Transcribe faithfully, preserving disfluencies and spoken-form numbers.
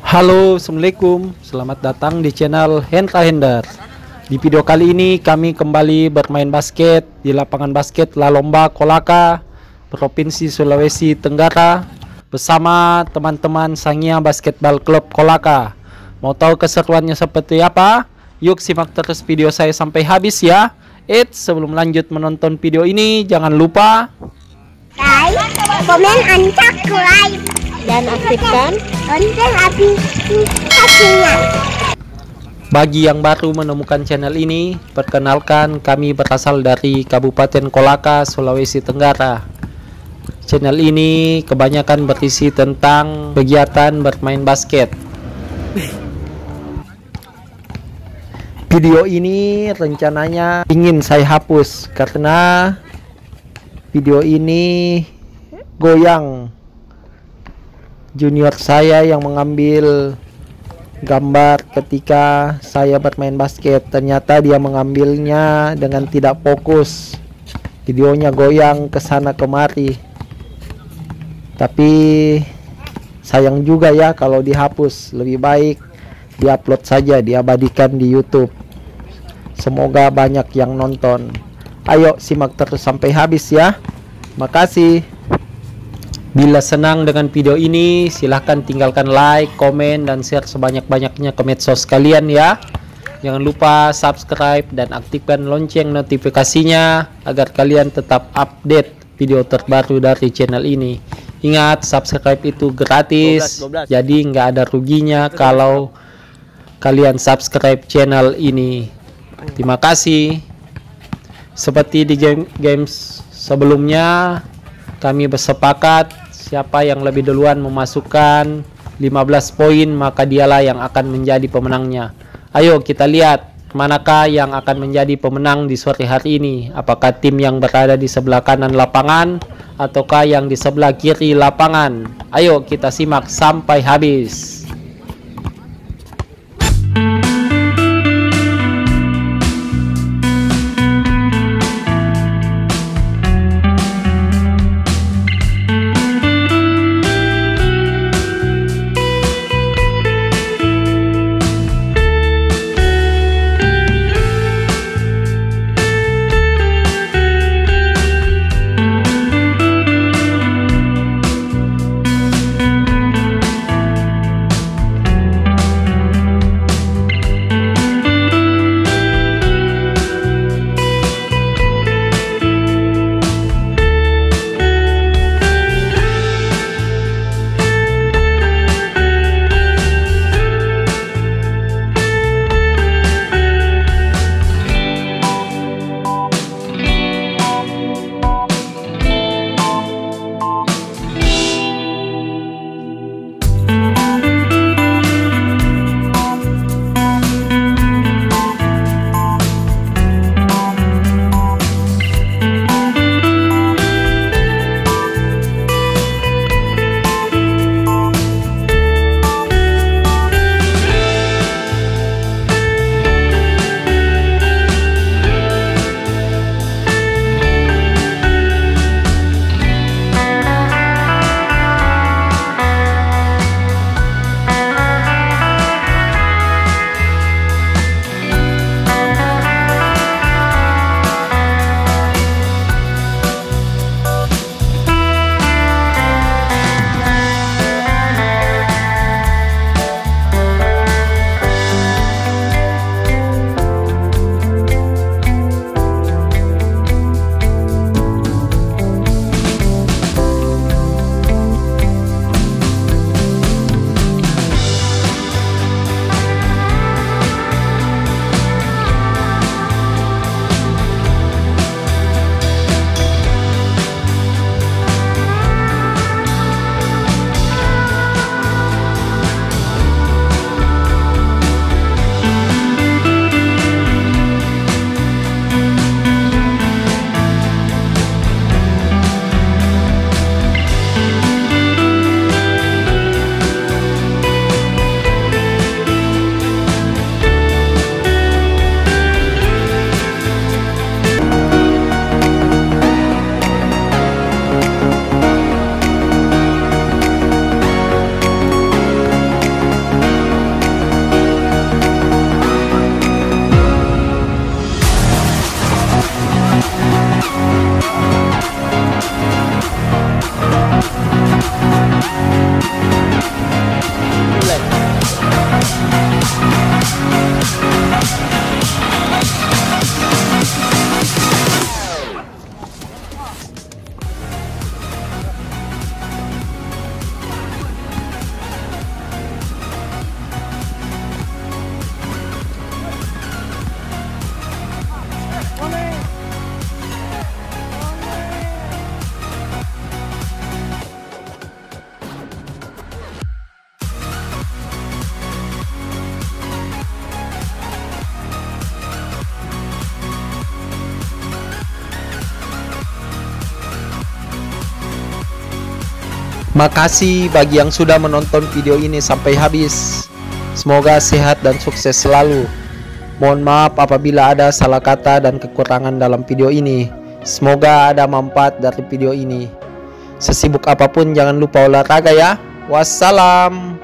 Halo, assalamualaikum. Selamat datang di channel Hendra Hendar. Di video kali ini kami kembali bermain basket di lapangan basket La Lomba Kolaka, Provinsi Sulawesi Tenggara, bersama teman-teman Sangia Basketball Club Kolaka. Mau tahu keseruannya seperti apa? Yuk simak terus video saya sampai habis ya. Eits, sebelum lanjut menonton video ini, jangan lupa like, komen, and subscribe, dan aktifkan lonceng aplikasinya. Bagi yang baru menemukan channel ini, perkenalkan kami berasal dari Kabupaten Kolaka, Sulawesi Tenggara. Channel ini kebanyakan berisi tentang kegiatan bermain basket. Video ini rencananya ingin saya hapus karena video ini goyang junior saya yang mengambil gambar ketika saya bermain basket. Ternyata dia mengambilnya dengan tidak fokus, videonya goyang ke sana kemari. Tapi sayang juga ya kalau dihapus. Lebih baik diupload saja, diabadikan di YouTube. Semoga banyak yang nonton. Ayo simak terus sampai habis ya. Makasih. Bila senang dengan video ini, silahkan tinggalkan like, komen, dan share sebanyak-banyaknya ke medsos kalian ya. Jangan lupa subscribe dan aktifkan lonceng notifikasinya agar kalian tetap update video terbaru dari channel ini. Ingat, subscribe itu gratis, dua belas, dua belas. Jadi nggak ada ruginya kalau kalian subscribe channel ini. Terima kasih. Seperti di game games sebelumnya, kami bersepakat siapa yang lebih duluan memasukkan lima belas poin, maka dialah yang akan menjadi pemenangnya. Ayo kita lihat manakah yang akan menjadi pemenang di sore hari ini. Apakah tim yang berada di sebelah kanan lapangan ataukah yang di sebelah kiri lapangan? Ayo kita simak sampai habis. Makasih bagi yang sudah menonton video ini sampai habis. Semoga sehat dan sukses selalu. Mohon maaf apabila ada salah kata dan kekurangan dalam video ini. Semoga ada manfaat dari video ini. Sesibuk apapun jangan lupa olahraga ya. Wassalam.